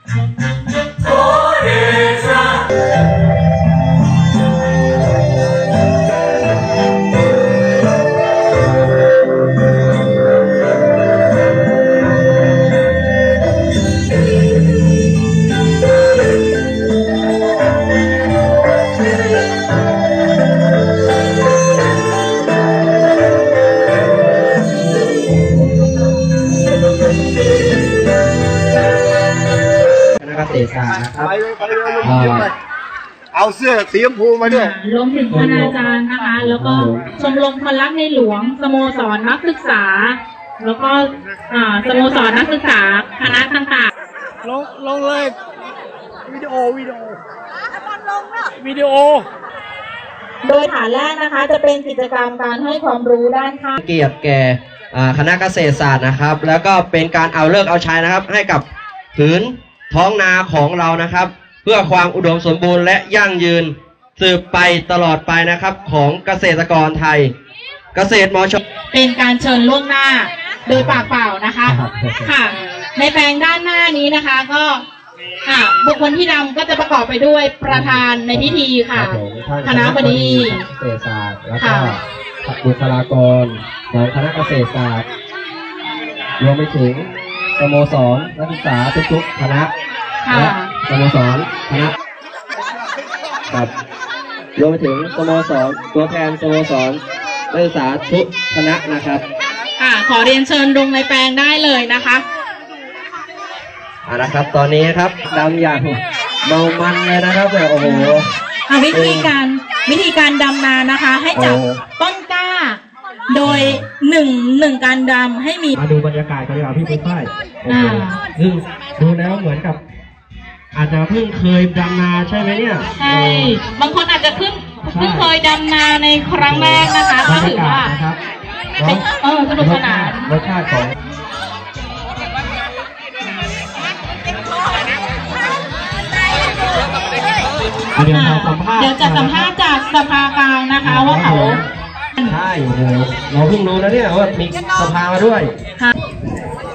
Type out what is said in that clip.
เกษตรศาสตร์นะครับเอาเสื้อสีชมพูมาด้วยรวมถึงคณาจารย์นะคะแล้วก็ชมรมคนรักในหลวงสโมสรนักศึกษาแล้วก็สโมสรนักศึกษาคณะต่างๆลงเลยวิดีโอโดยฐานแรกนะคะจะเป็นกิจกรรมการให้ความรู้ด้านค่าเกียรติแก่คณะเกษตรศาสตร์นะครับแล้วก็เป็นการเอาเลิกเอาใช้นะครับให้กับผืนท้องนาของเรานะครับเพื่อความอุดมสมบูรณ์และยั่งยืนสืบไปตลอดไปนะครับของเกษตรกรไทยเกษตรมช. เป็นการเชิญล่วงหน้าโดยปากเปล่านะคะค่ะในแปลงด้านหน้านี้นะคะก็บุคคลที่นำก็จะประกอบไปด้วยประธานในพิธีค่ะคณบดีเกษตรศาสตร์แล้วก็บุคลากรของคณะเกษตรศาสตร์รวมไปถึงสโมสรนักศึกษาทุกๆคณะและสโมสรคณะครับรวมไปถึงสโมสรตัวแทนสโมสรนักศึกษาทุกคณะนะครับขอเรียนเชิญลงในแปลงได้เลยนะคะนะครับตอนนี้ครับดำอย่างเมามันเลยนะครับแต่โอ้โหวิธีการดำนานะคะให้จับต้นกล้าโดยหนึ่งการดำให้มีมาดูบรรยากาศกันดีกว่าพี่ปุ้ยฝ้ายซึ่งดูแล้วเหมือนกับอาจจะเพิ่งเคยดำนาใช่ไหมเนี่ยใช่บางคนอาจจะเพิ่งเคยดำนาในครั้งแรกนะคะก็ถือว่าสนุกสนานรสชาติของเดี๋ยวจะสัมภาษณ์จากสภากลางนะคะว่าเขาใช่เราเพิ่งรู้นะเนี่ยว่ามีสภามาด้วย